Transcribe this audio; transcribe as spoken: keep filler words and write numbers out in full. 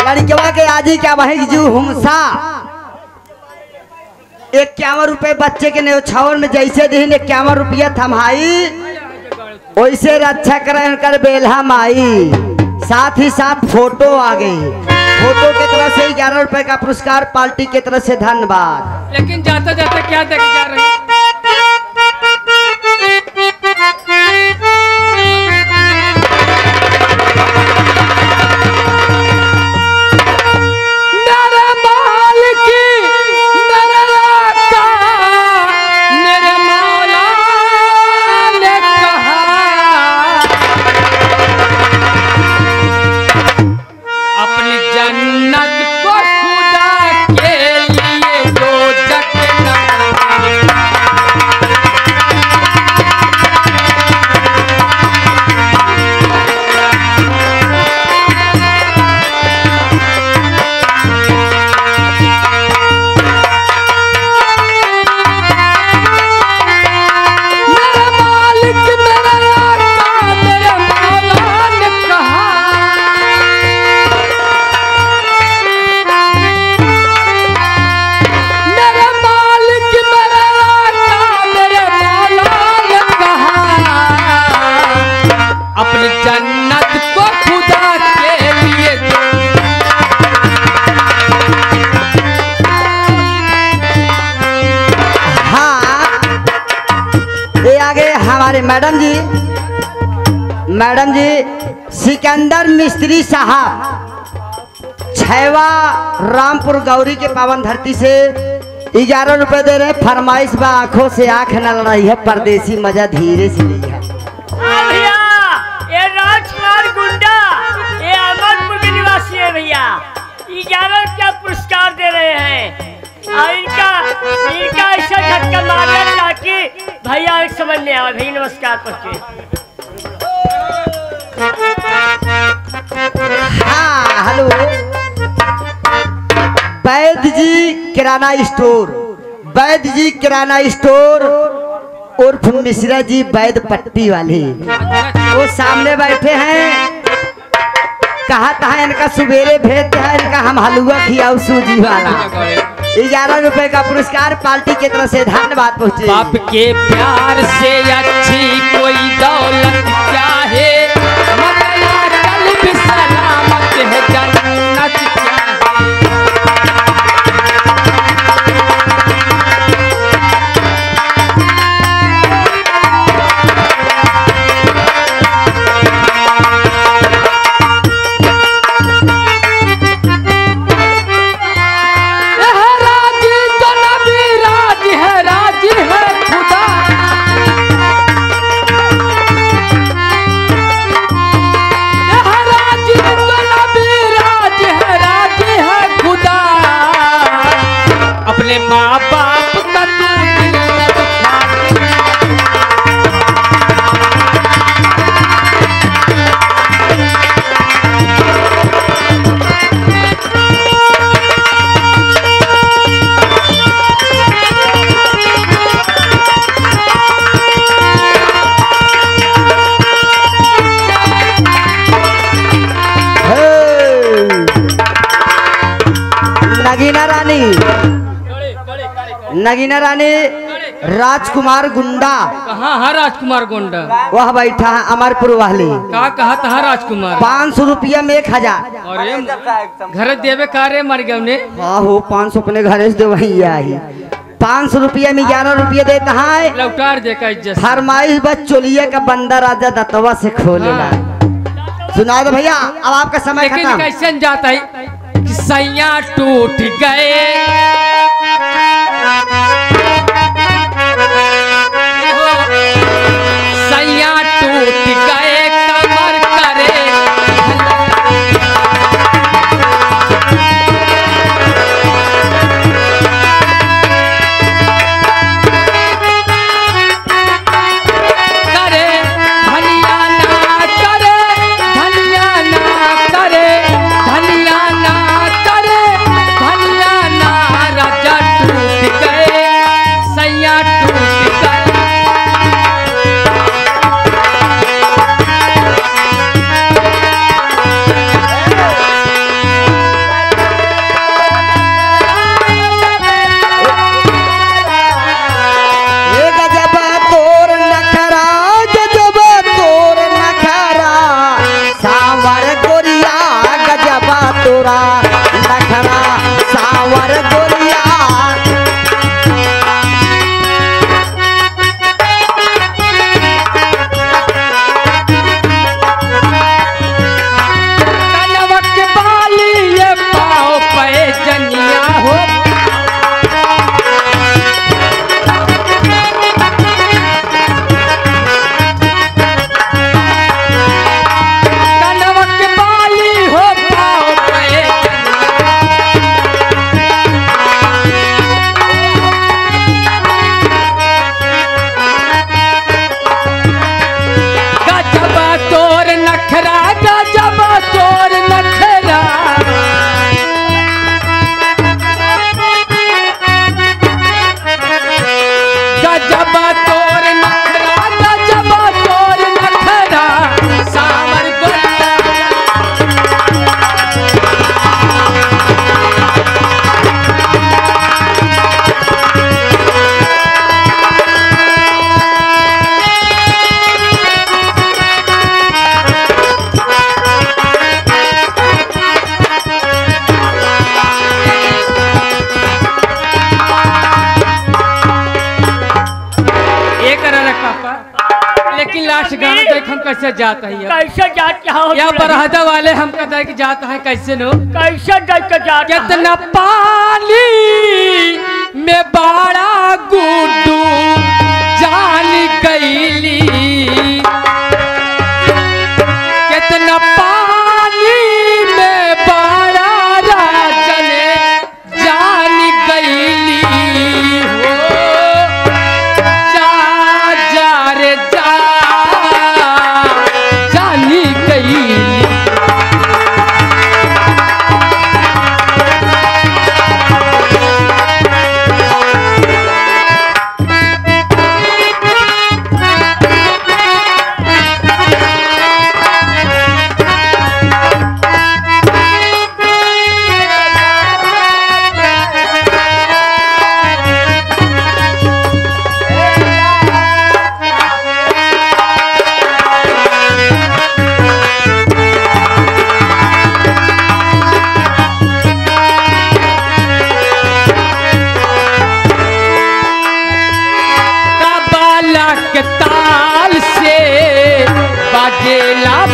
लड़कवा के आजी क्या वही जू हुमसा इक्यावन रुपए बच्चे के न्यौछावर में जैसे दिन इक्यावन रुपया थमाई वैसे रक्षा करें कर बेल्हा माई। साथ ही साथ फोटो आ गई, फोटो की तरफ से ग्यारह रुपए का पुरस्कार पार्टी की तरफ से धन्यवाद। लेकिन जाता जाता क्या देख जा रहे हैं? मैडम जी, मैडम जी सिकंदर मिस्त्री साहब छैवा रामपुर गौरी के पावन धरती से ग्यारह रुपए दे रहे। फरमाइश बा आंखों से आंख न लड़ाई है, परदेसी मजा धीरे से ली है। भैया ये राजकुमार गुंडा ये अहमदपुर के निवासी है भैया, ग्यारह रुपया पुरस्कार दे रहे हैं। और इनका इनका ऐसा झटका मारा ताकि भैया एक समझ में आवे। भैया नमस्कार पहुँचे। हाँ हेलो, वैद्य जी किराना स्टोर, वैद्य जी किराना स्टोर उर्फ मिश्रा जी वैद्य पट्टी वाले, वो सामने बैठे हैं। कहा था इनका सुबेरे भेजते हैं, इनका हम हलवा खियाऊ सूजी वाला। ग्यारह रुपए का पुरस्कार पार्टी की तरफ से धन्यवाद पहुँचे। बाप के प्यार से अच्छी कोई दौलत चाहे, मगर कल भी सलामत है जन्नत चाहे। माँ बाप का तू दिल न दुखा। नगीना रानी, नगीना रानी राजकुमार गुंडा। कहाँ है राजकुमार गुंडा? वह बैठा है अमरपुर वाले। का कहा था राजकुमार? पाँच सौ रुपया में एक हजार। अरे घर देवे कारे मर गए उन्हें। हाँ हो पाँच सौ अपने घर से दे वही आई। पाँच सौ रुपया में ग्यारह रुपया देता है। लौटार दे का इज्जत। फरमाइश बस चोलिया का बंदा राजा दत्तवा से खोलेला। सुना दो भैया, अब आपका समय खत्म। लेकिन कैसे जाता है कि सैया टूट गए, सैया टूट गए कमर करे करे धनिया ना करे, धनिया ना करे, धनिया ना करे, धनिया ना राजा टूट गए कैसे जाता है कैसे जात क्या हो या बरहदा वाले हम कहते हैं कि जाता है कैसे नो कैसे जात का जात कितना पानी में बाड़ा गुड्डू जान गईली कितना पानी में बाड़ा राजन जान गईली हो जा जा रे जा जानी गईली के ताल से बाजेला